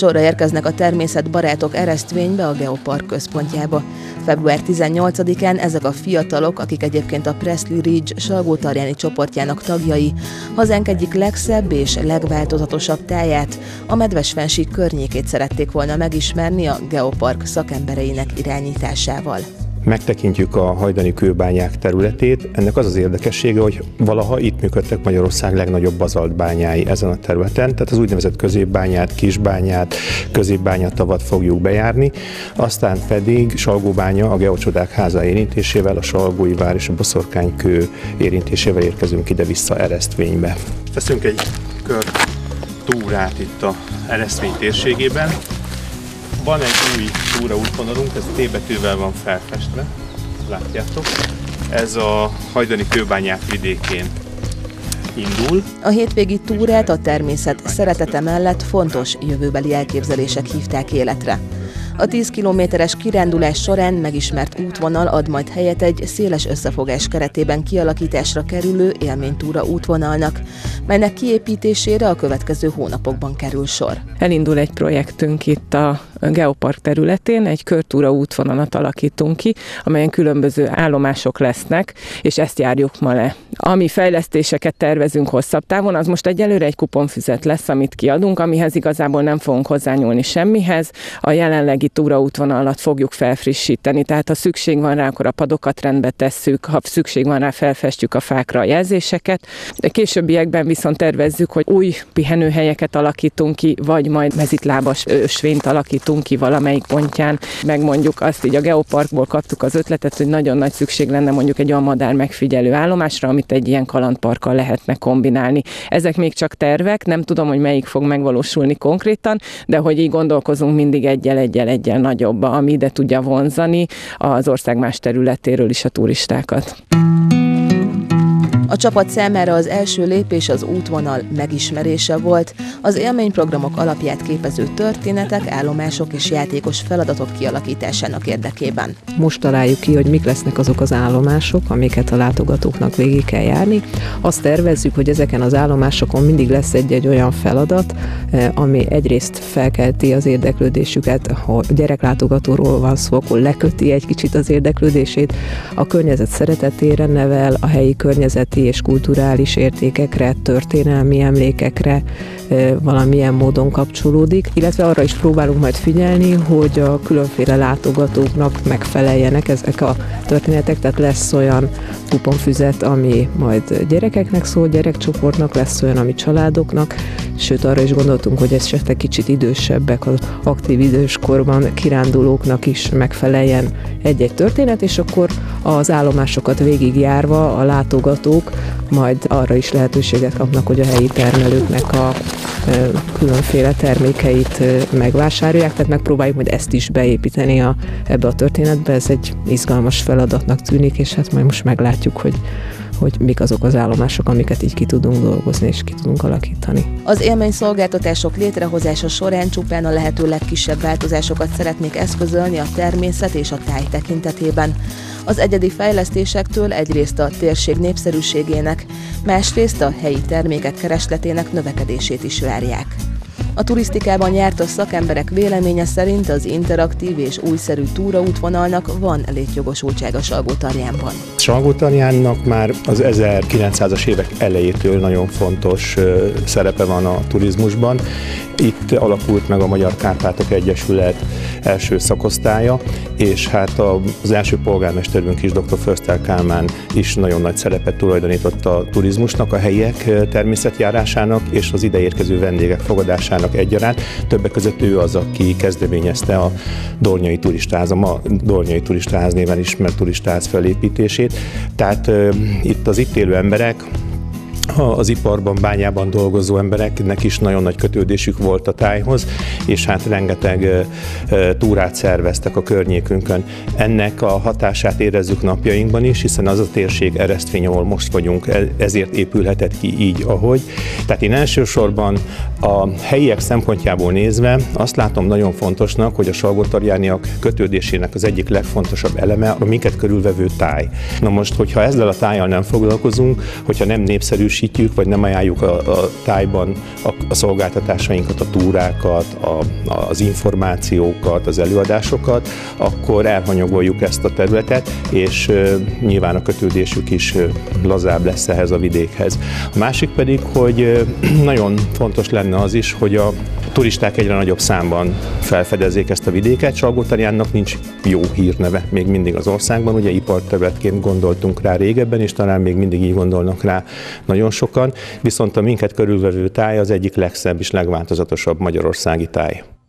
Sorra érkeznek a természetbarátok Eresztvénybe, a Geopark központjába. Február 18-án ezek a fiatalok, akik egyébként a Presley Ridge Salgótarjáni csoportjának tagjai, hazánk egyik legszebb és legváltozatosabb táját, a Medves-fennsík környékét szerették volna megismerni a Geopark szakembereinek irányításával. Megtekintjük a hajdani kőbányák területét. Ennek az az érdekessége, hogy valaha itt működtek Magyarország legnagyobb bazaltbányái ezen a területen, tehát az úgynevezett középbányát, kisbányát, középbányatavat fogjuk bejárni, aztán pedig Salgóbánya a Geocsodák háza érintésével, a Salgói vár és a Boszorkánykő érintésével érkezünk ide-vissza Eresztvénybe. Teszünk egy kör túrát itt a Eresztvény térségében. Van egy új túraútvonalunk, ez T betűvel van felfestve, látjátok. Ez a hajdani kőbányák vidékén indul. A hétvégi túrát a természet szeretete mellett fontos jövőbeli elképzelések hívták életre. A 10 kilométeres kirándulás során megismert útvonal ad majd helyet egy széles összefogás keretében kialakításra kerülő élménytúra útvonalnak, melynek kiépítésére a következő hónapokban kerül sor. Elindul egy projektünk itt a Geopark területén, egy körtúra útvonalat alakítunk ki, amelyen különböző állomások lesznek, és ezt járjuk ma le. Ami fejlesztéseket tervezünk hosszabb távon, az most egyelőre egy kuponfüzet lesz, amit kiadunk, amihez igazából nem fogunk hozzányúlni semmihez. A jelenlegi túraútvonalat fogjuk felfrissíteni, tehát ha szükség van rá, akkor a padokat rendbe tesszük, ha szükség van rá, felfestjük a fákra a jelzéseket. De későbbiekben viszont tervezzük, hogy új pihenőhelyeket alakítunk ki, vagy majd mezitlábas ösvényt alakítunk ki valamelyik pontján. Megmondjuk azt, így a Geoparkból kaptuk az ötletet, hogy nagyon nagy szükség lenne mondjuk egy olyan madár megfigyelő állomásra, amit egy ilyen kalandparkkal lehetne kombinálni. Ezek még csak tervek, nem tudom, hogy melyik fog megvalósulni konkrétan, de hogy így gondolkozunk mindig egyel nagyobba, ami ide tudja vonzani az ország más területéről is a turistákat. A csapat számára az első lépés az útvonal megismerése volt, az élményprogramok alapját képező történetek, állomások és játékos feladatok kialakításának érdekében. Most találjuk ki, hogy mik lesznek azok az állomások, amiket a látogatóknak végig kell járni. Azt tervezzük, hogy ezeken az állomásokon mindig lesz egy olyan feladat, ami egyrészt felkelti az érdeklődésüket, ha gyereklátogatóról van szó, akkor leköti egy kicsit az érdeklődését, a környezet szeretetére nevel, a helyi környezeti és kulturális értékekre, történelmi emlékekre valamilyen módon kapcsolódik, illetve arra is próbálunk majd figyelni, hogy a különféle látogatóknak megfeleljenek ezek a történetek, tehát lesz olyan kuponfüzet, ami majd gyerekeknek szól, gyerekcsoportnak, lesz olyan, ami családoknak, sőt arra is gondoltunk, hogy esetleg kicsit idősebbek, az aktív időskorban kirándulóknak is megfeleljen egy-egy történet, és akkor az állomásokat végigjárva a látogatók majd arra is lehetőséget kapnak, hogy a helyi termelőknek a különféle termékeit megvásárolják, tehát megpróbáljuk majd ezt is beépíteni ebbe a történetbe. Ez egy izgalmas feladatnak tűnik, és hát majd most meglátjuk, hogy mik azok az állomások, amiket így ki tudunk dolgozni és ki tudunk alakítani. Az élményszolgáltatások létrehozása során csupán a lehető legkisebb változásokat szeretnék eszközölni a természet és a táj tekintetében. Az egyedi fejlesztésektől egyrészt a térség népszerűségének, másrészt a helyi termékek keresletének növekedését is várják. A turisztikában járt szakemberek véleménye szerint az interaktív és újszerű túraútvonalnak van létjogosultsága Salgótarjánban. Salgótarjánnak már az 1900-as évek elejétől nagyon fontos szerepe van a turizmusban. Itt alakult meg a Magyar Kárpátok Egyesület első szakosztálya, és hát az első polgármesterünk is, dr. Förster Kálmán is nagyon nagy szerepet tulajdonított a turizmusnak, a helyiek természetjárásának és az ideérkező vendégek fogadásának egyaránt. Többek között ő az, aki kezdeményezte a Dornyai Turistáház, a ma Dornyai Turistáház néven ismert turistáház felépítését. Tehát itt az itt élő emberek, az iparban, bányában dolgozó embereknek is nagyon nagy kötődésük volt a tájhoz, és hát rengeteg túrát szerveztek a környékünkön. Ennek a hatását érezzük napjainkban is, hiszen az a térség Eresztvény, ahol most vagyunk, ezért épülhetett ki így, ahogy. Tehát én elsősorban a helyiek szempontjából nézve azt látom nagyon fontosnak, hogy a salgótarjániak kötődésének az egyik legfontosabb eleme a minket körülvevő táj. Na most, hogyha ezzel a tájjal nem foglalkozunk, hogyha nem népszerűsítjük, népszerűsítjük, vagy nem ajánljuk a tájban a szolgáltatásainkat, a túrákat, az információkat, az előadásokat, akkor elhanyagoljuk ezt a területet, és nyilván a kötődésük is lazább lesz ehhez a vidékhez. A másik pedig, hogy nagyon fontos lenne az is, hogy a turisták egyre nagyobb számban felfedezzék ezt a vidéket. Salgótarjánnak nincs jó hírneve még mindig az országban, ugye iparterületként gondoltunk rá régebben, és talán még mindig így gondolnak rá nagyon sokan, viszont a minket körülvevő táj az egyik legszebb és legváltozatosabb magyarországi táj.